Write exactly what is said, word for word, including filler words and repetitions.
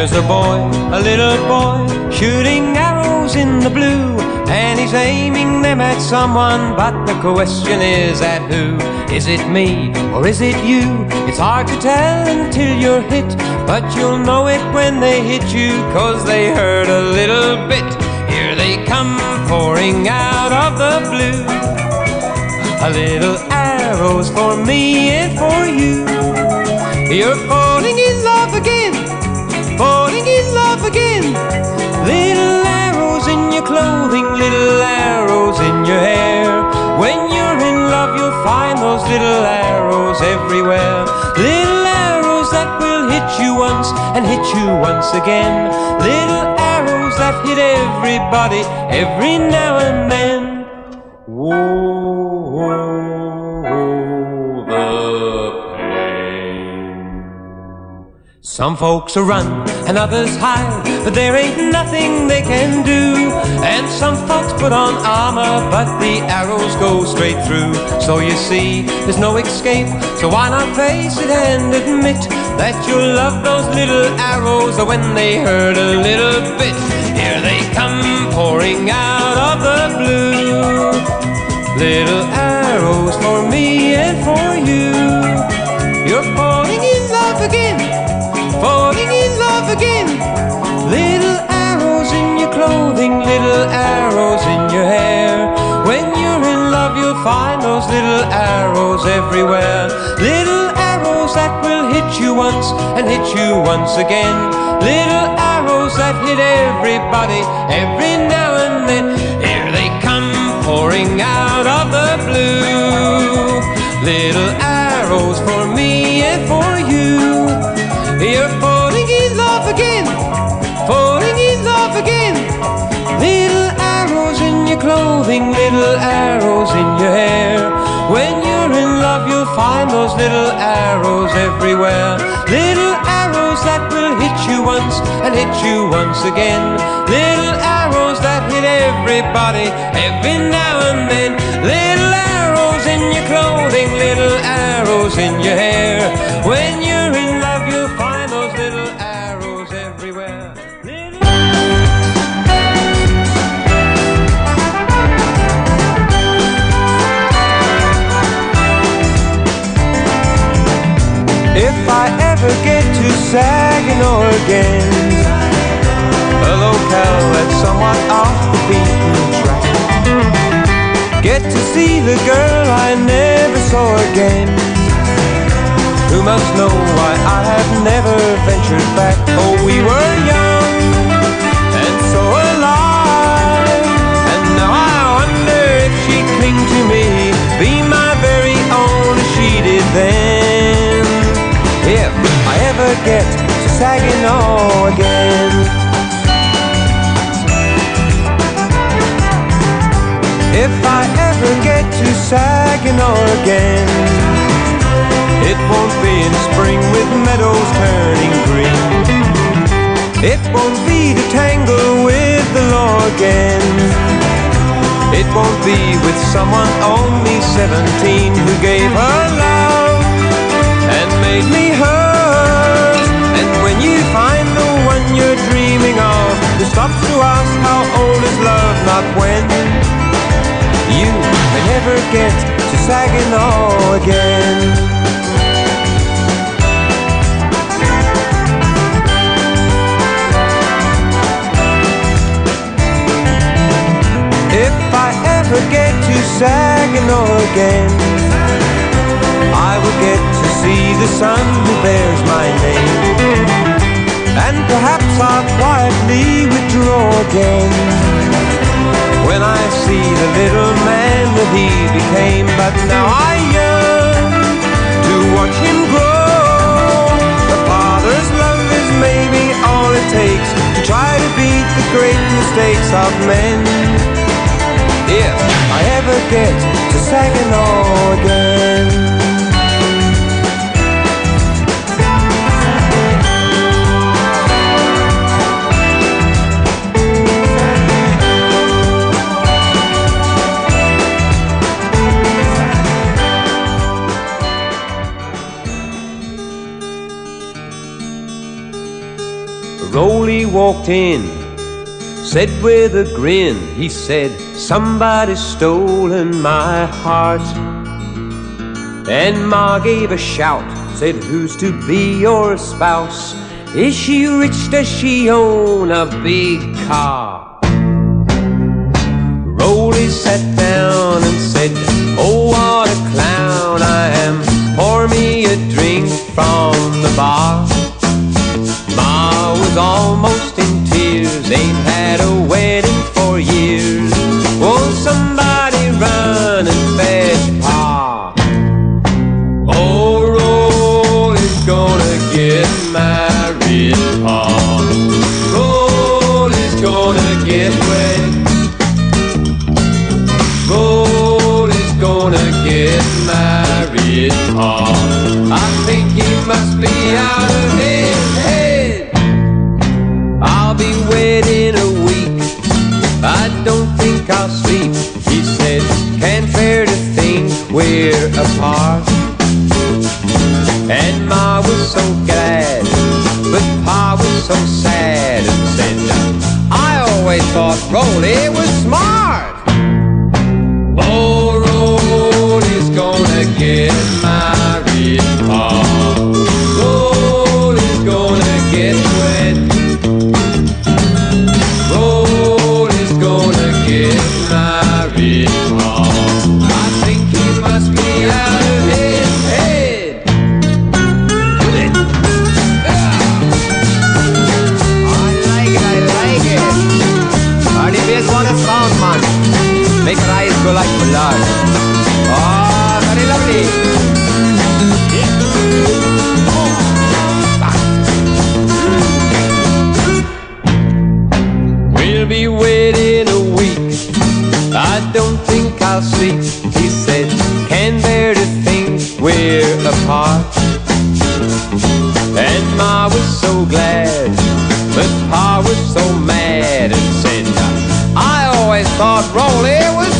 There's a boy, a little boy, shooting arrows in the blue, and he's aiming them at someone, but the question is at who? Is it me or is it you? It's hard to tell until you're hit, but you'll know it when they hit you, 'cause they hurt a little bit. Here they come pouring out of the blue, a little arrows for me and for you. You're falling in love again, falling in love again. Little arrows in your clothing, little arrows in your hair. When you're in love you'll find those little arrows everywhere. Little arrows that will hit you once and hit you once again. Little arrows that hit everybody every now and then. Whoa, whoa, the pain. Some folks run and others hide, but there ain't nothing they can do. And some folks put on armor, but the arrows go straight through. So you see, there's no escape, so why not face it and admit that you'll love those little arrows when they hurt a little bit. Here they come pouring out of the blue, little arrows for me and for you. You're falling in love again, falling in love again. Little arrows in your clothing, little arrows in your hair. When you're in love you'll find those little arrows everywhere. Little arrows that will hit you once and hit you once again. Little arrows that hit everybody every now and then. Here they come pouring out of the blue, little arrows for me and for you. You're falling in love again, falling in love again. Little arrows in your clothing, little arrows in your hair. When you're in love you'll find those little arrows everywhere. Little arrows that will hit you once and hit you once again. Little arrows that hit everybody every now and then. Little arrows in your clothing, little arrows in your hair. When you're in love you'll find those little arrows everywhere. Little If I ever get to Saginaw again, a locale that's somewhat off the beaten track, get to see the girl I never saw again, who must know why I have never ventured back. Oh, we were young and so alive, and now I wonder if she'd cling to me, be my very own as she did then. If I ever get to Saginaw again, if I ever get to Saginaw again, it won't be in spring with meadows turning green. It won't be to tangle with the law again. It won't be with someone only seventeen who gave her love and made me hers. And when you find the one you're dreaming of, who stops to ask how old is love, not when, you may never get to Saginaw again. If I ever get to Saginaw again, I will get to see the son who bears my name, and perhaps I'll quietly withdraw again when I see the little man that he became. But now I yearn to watch him grow. A father's love is maybe all it takes to try to beat the great mistakes of men. If I ever get to Saginaw again. Rolly walked in, said with a grin, he said, somebody's stolen my heart. And Ma gave a shout, said, who's to be your spouse? Is she rich? Does she own a big car? Rolly sat down and said, oh, what a clown I am. Pour me a drink from the bar. Ma was almost in tears, ain't had a wedding for years. Won't somebody run and fetch Pa? Oh, Rolly's gonna get married, Pa. Rolly's gonna get wed. Rolly's gonna get married, Pa. I think he must be out of his head. I'll be wed in a week, I don't think I'll sleep. He said, can't bear to think we're apart. And Ma was so glad, but Pa was so sad and said, I always thought Rolly was smart. Oh, Rolly's gonna get married, Pa. Rolly's gonna get wed. Rolly's gonna get married, Pa. I think he must be out of his head. Do it. I like it, I like it. Hardy Bass want a sound, man. Make her eyes go like blood. Oh, very lovely. We'll be wed in a week, I don't think I'll sleep. He said, can't bear to think we're apart. And Ma was so glad, but Pa was so mad and said, I always thought Rolly was